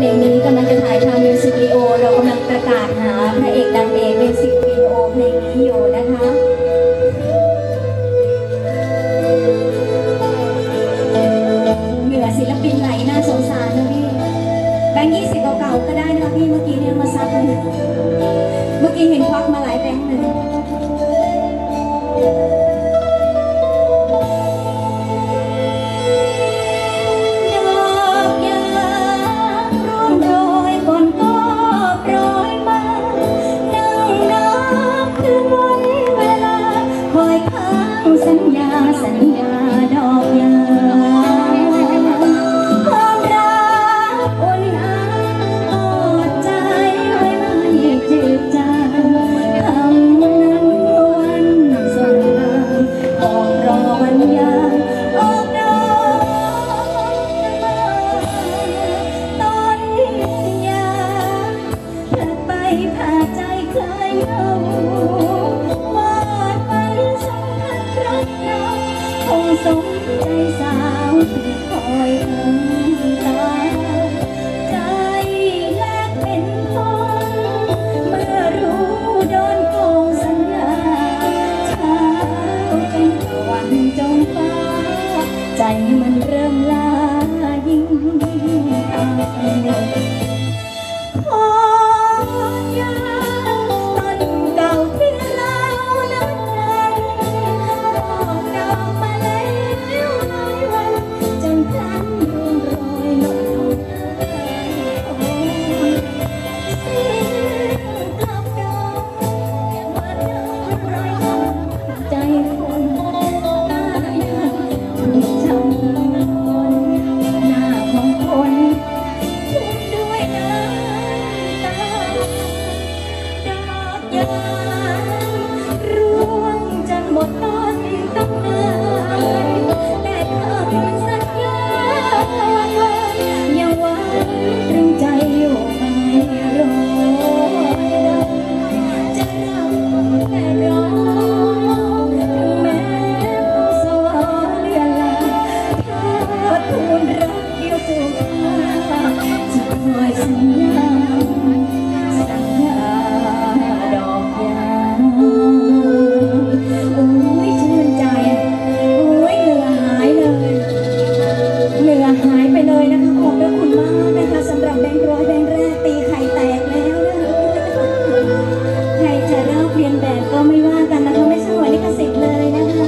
ลงนี้กำลังจะถ่ายทำมิวสิกวิดีโอเรากำลังประกาศหาพระเอกนางเอกมิวสิกวิดีโอเพลงนี้อยู่นะคะเหงื่อศิลปินไหลน่าสงสารนะพี่แบงค์20เก่าๆก็ได้นะพี่เมื่อกี้เนี่ยมาซักเลยเมื่อกี้เห็นควักมาหลายแบงค์เลยสัญญาดอกยาความรักอุ่นอ้างกอดใจไว้ไม่จืดจางคำนั้นวันส่งทางออกรอวันยามออกดอกต้นยาเธอไปพาใจคลายเหงาสมใจสาวที่คอยน้ำตาใจแลกเป็นคนเมื่อรู้โดนโกงสัญญาเช้าจนวันจงฟ้าใจมันเริ่มลายิ่งตายขอยาต้นเก่าที่เรานั้นหมดต้นตั้งนานแต่คำสัญญายังหวานตรึงใจอยู่ไม่รอจะรับแต่รอถึงแม้ผู้สอนเรียนลาเธอทูลรักเดียวสุขจะคอยสัญญาดอกยาชื่นใจเหงื่อหายเลยเหงื่อหายไปเลยนะคะขอบพระคุณมากนะคะสำหรับแบงค์ร้อยแบงค์แรกตีไข่แตกแล้วนะคะใครจะเล่าเรียนแบบก็ไม่ว่ากันนะคะไม่ใช่หัวลิขสิทธิ์เลยนะคะ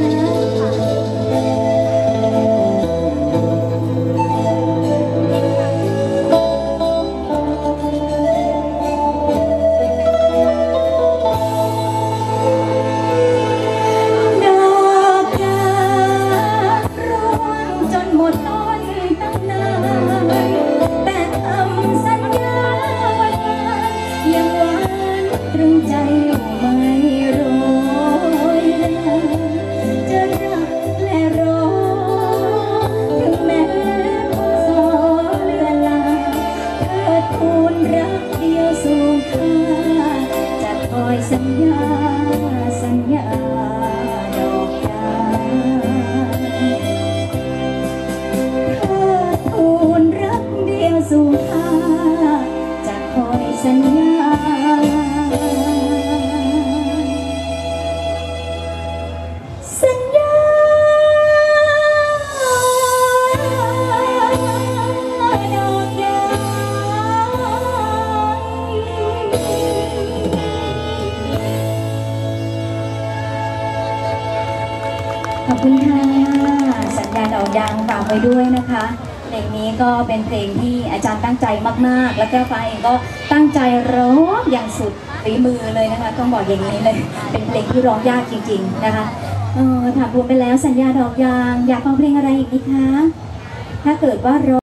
ใจไม่โรยจะรักและรอถึงแม้ผู้สอนเลือนลาเธอทูลรักเดียวสู่ข้าจะคอยสัญญาดอกยาเธอทูลรักเดียวสู่ข้าจะคอยสัญญาขอบคุณค่ะสัญญาดอกยางฝากไว้ด้วยนะคะเพลงนี้ก็เป็นเพลงที่อาจารย์ตั้งใจมากๆแล้วก็ฟ้าเองก็ตั้งใจร้องอย่างสุดฝีมือเลยนะคะต้องบอกอย่างนี้เลยเป็นเพลงที่ร้องยากจริงๆนะคะถามรวมไปแล้วสัญญาดอกยางอยากฟังเพลงอะไรอีกไหมคะถ้าเกิดว่า